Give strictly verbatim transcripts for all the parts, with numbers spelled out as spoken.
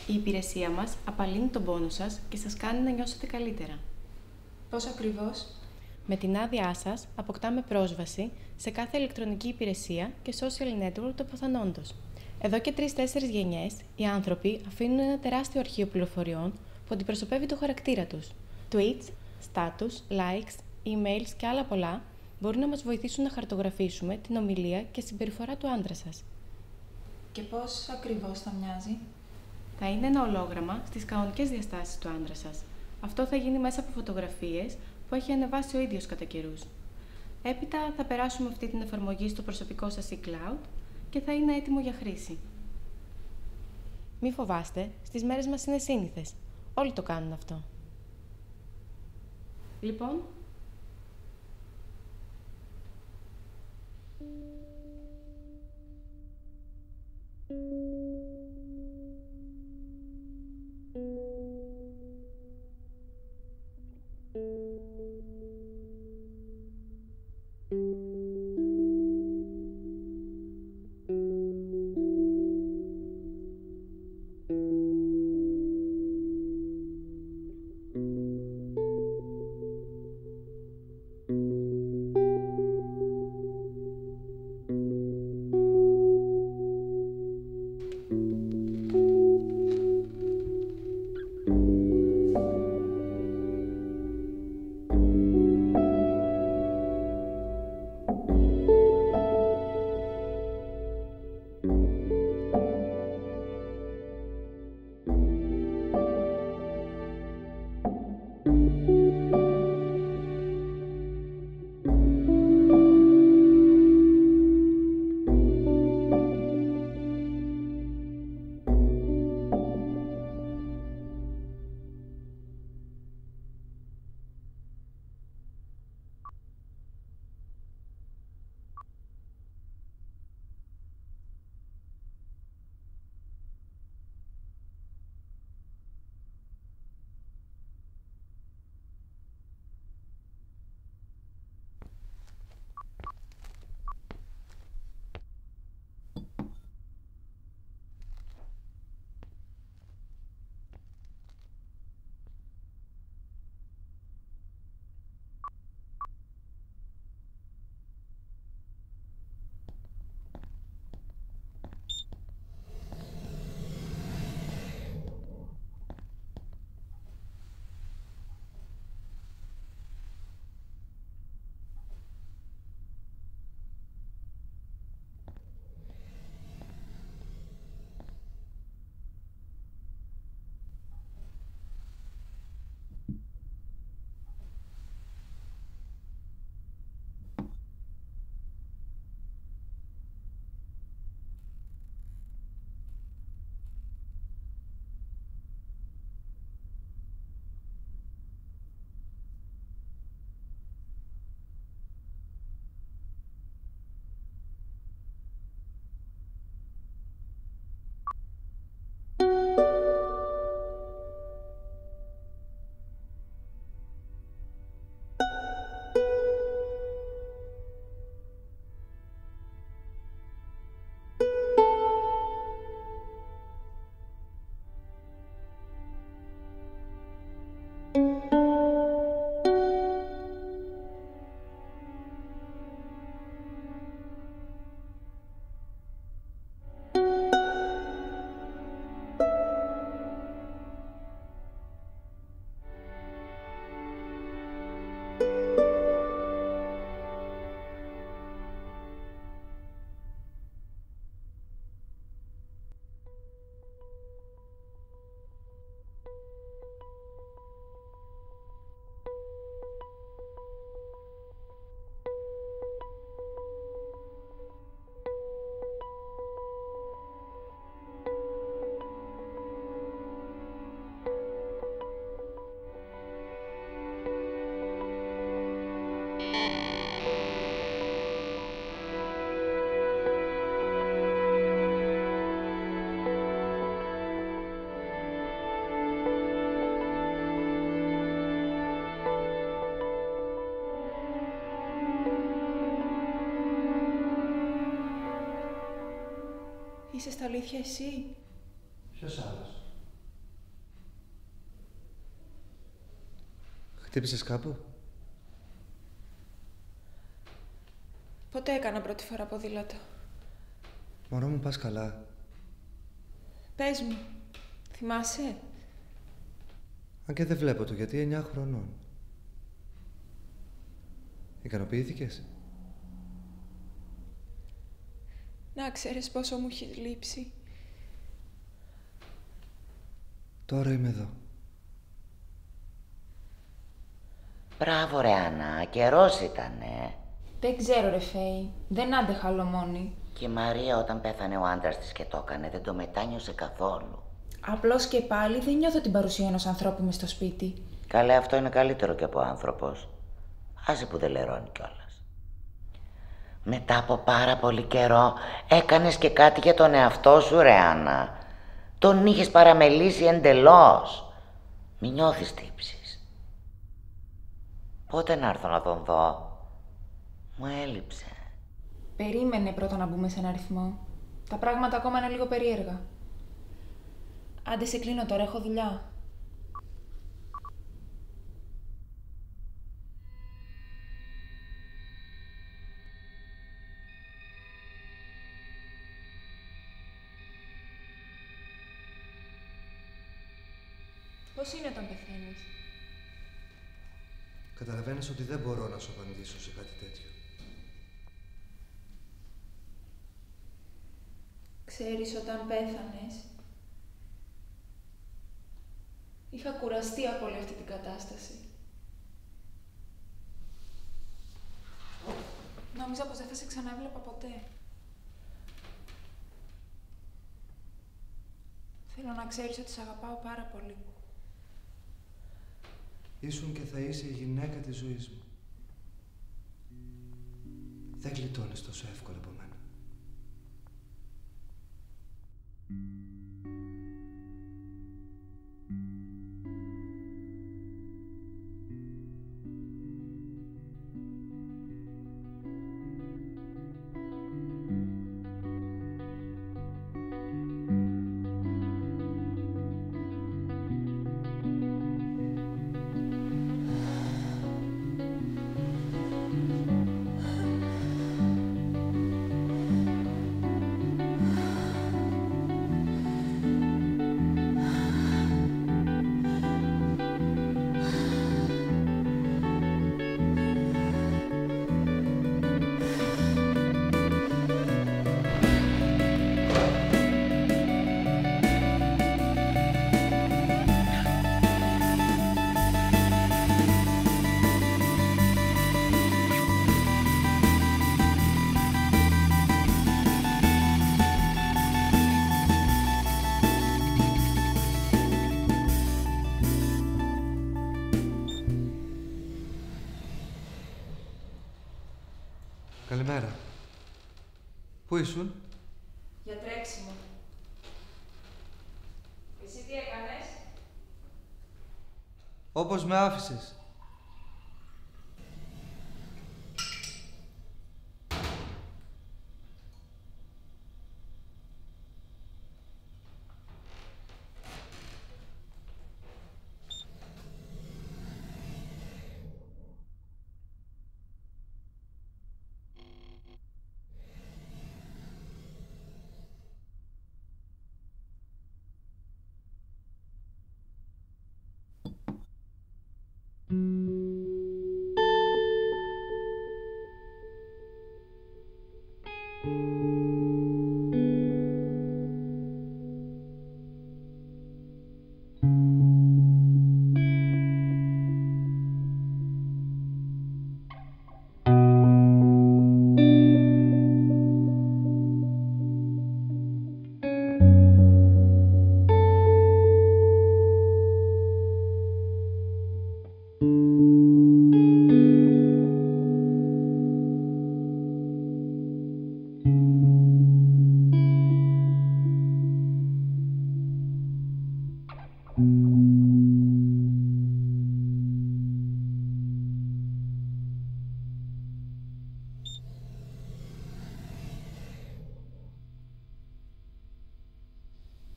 Η υπηρεσία μας απαλύνει τον πόνο σας και σας κάνει να νιώσετε καλύτερα. Πώς ακριβώς? Με την άδειά σας αποκτάμε πρόσβαση σε κάθε ηλεκτρονική υπηρεσία και social network του αποθανόντος. Εδώ και τρεις-τέσσερις γενιές, οι άνθρωποι αφήνουν ένα τεράστιο αρχείο πληροφοριών που αντιπροσωπεύει το χαρακτήρα τους. Tweets, status, likes, emails και άλλα πολλά μπορούν να μας βοηθήσουν να χαρτογραφήσουμε την ομιλία και συμπεριφορά του άντρα σας. Και πώς ακριβώς θα μοιάζει? Θα είναι ένα ολόγραμμα στις κανονικές διαστάσεις του άντρα σας. Αυτό θα γίνει μέσα από φωτογραφίες που έχει ανεβάσει ο ίδιος κατά καιρούς. Έπειτα θα περάσουμε αυτή την εφαρμογή στο προσωπικό σας e-cloud και θα είναι έτοιμο για χρήση. Μη φοβάστε, στις μέρες μας είναι σύνηθες. Όλοι το κάνουν αυτό. Λοιπόν, Είσαι στα αλήθεια εσύ? Ποιος άλλος? Χτύπησες κάπου? Ποτέ έκανα πρώτη φορά ποδήλατο. Μωρό μου, πας καλά? Πες μου, θυμάσαι? Αν και δεν βλέπω το γιατί, εννιά χρονών. Ικανοποιήθηκες? Να ξέρεις πόσο μου έχεις λείψει. Τώρα είμαι εδώ. Μπράβο ρε Άννα, καιρός ήτανε. Δεν ξέρω ρε Φέη, δεν άντεχα άλλο μόνη. Και η Μαρία όταν πέθανε ο άντρας της και το έκανε, δεν το μετάνιωσε καθόλου. Απλώς και πάλι δεν νιώθω την παρουσία ενός ανθρώπου μες στο σπίτι. Καλέ, αυτό είναι καλύτερο και από άνθρωπος. Άσε που δεν λερώνει κιόλας. Μετά από πάρα πολύ καιρό έκανες και κάτι για τον εαυτό σου ρε Άννα. Τον είχες παραμελήσει εντελώς. Μη νιώθεις τύψεις. Πότε να έρθω να τον δω? Μου έλειψε. Περίμενε πρώτα να μπούμε σε ένα ρυθμό. Τα πράγματα ακόμα είναι λίγο περίεργα. Άντε σε κλείνω τώρα, έχω δουλειά. Πώς είναι όταν πεθαίνεις? Καταλαβαίνεις ότι δεν μπορώ να σου απαντήσω σε κάτι τέτοιο. Ξέρεις, όταν πέθανες, είχα κουραστεί από όλη αυτή την κατάσταση. Νόμιζα πως δεν θα σε ξανάβλεπα ποτέ. Θέλω να ξέρεις ότι σε αγαπάω πάρα πολύ. Ήσουν και θα είσαι η γυναίκα της ζωής μου. Δεν γλιτώνεις τόσο εύκολα από μένα. Καλημέρα. Πού ήσουν? Για τρέξιμο. Εσύ τι έκανες? Όπως με άφησες.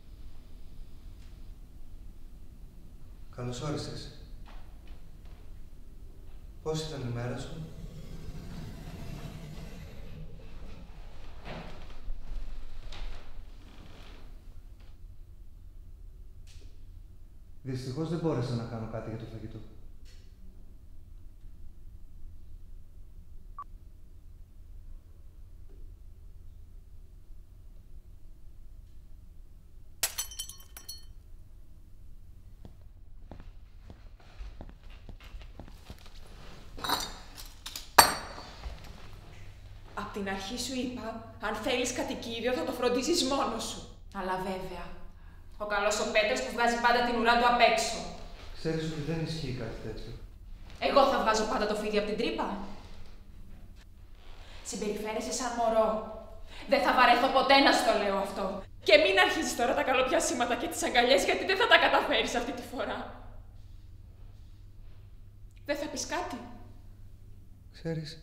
Καλώς όρισες. Πώς ήταν η μέρα σου? Δυστυχώς δεν μπόρεσα να κάνω κάτι για το φαγητό. Απ' την αρχή σου είπα, αν θέλεις κατοικίδιο θα το φροντίζεις μόνος σου. Αλλά βέβαια, ο καλός ο Πέτρος που βγάζει πάντα την ουρά του απ' έξω. Ξέρεις ότι δεν ισχύει κάτι τέτοιο. Εγώ θα βγάζω πάντα το φίδι από την τρύπα. Συμπεριφέρεσαι σαν μωρό. Δεν θα βαρέθω ποτέ να στο λέω αυτό. Και μην αρχίζεις τώρα τα καλοπιασίματα και τις αγκαλιές, γιατί δεν θα τα καταφέρεις αυτή τη φορά. Δεν θα πεις κάτι? Ξέρεις,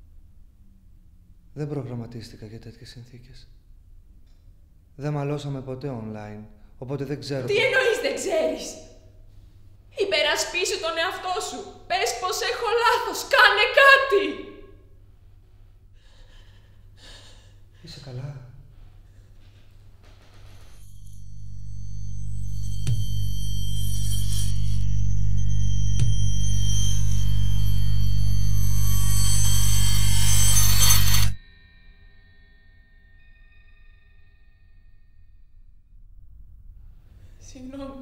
δεν προγραμματίστηκα για τέτοιες συνθήκες. Δεν μαλώσαμε ποτέ online, οπότε δεν ξέρω... Τι εννοείς δεν ξέρεις? Υπερασπίσου τον εαυτό σου. Πες πως έχω λάθος. Κάνε κάτι. Είσαι καλά? Συγγνώμη.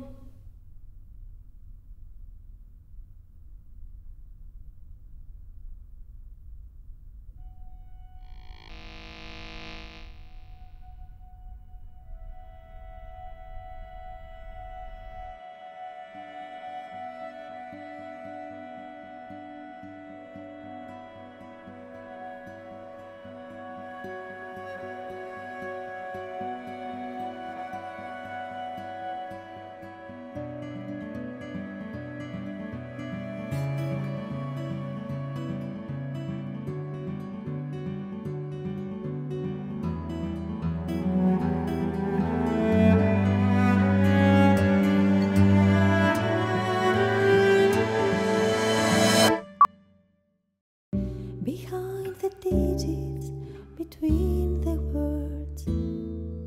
Behind the digits, between the words,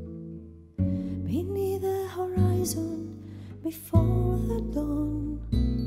beneath the horizon, before the dawn.